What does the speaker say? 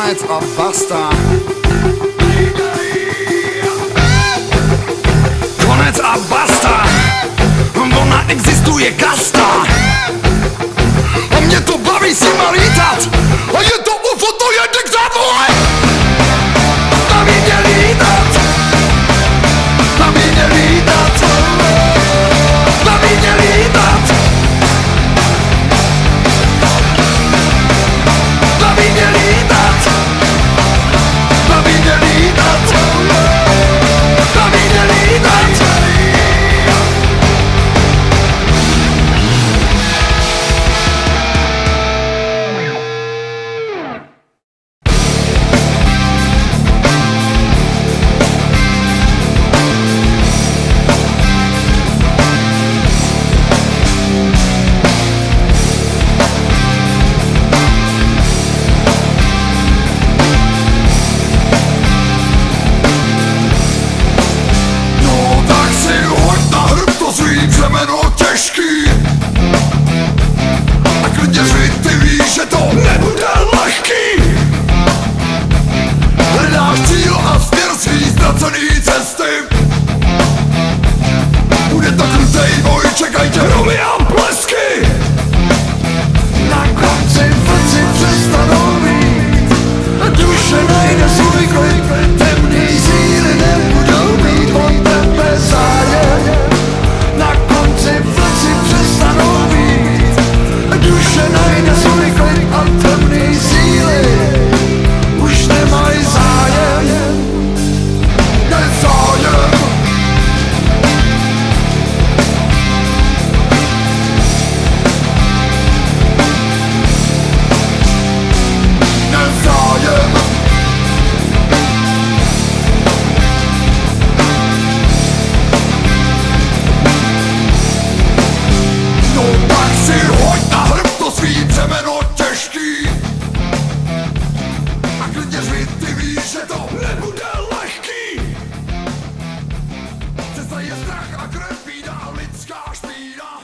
konec a basta. Konec a basta. Ona existuje kasta. A mě to baví s nima lítat. A je to UFO, to je diktátor. Baví mě lítat. Baví mě lítat. Baví mě lítat. Baví mě lítat. Baví mě lítat. Baví mě lítat. Břemeno těžký. A klidně řvi, ty víš, že to nebude lehký. Hledáš cíl a směr svý ztracený cesty. Bude to krutej boj, čekaj tě hromy a blesky. Na konci vlci přestanou být a duše najde svůj klid. Temný síly nebudou mít o tebe zájem. Na konci vlci přestanou být a duše najde svůj klid a temný síly už nemají zájem. Nezájem. Nezájem. Hoď na hrb to svý břemeno těžký. A klidně řvi, ty víš, že to nebude lehký. Cesta je strach a krev, bída a lidská špína.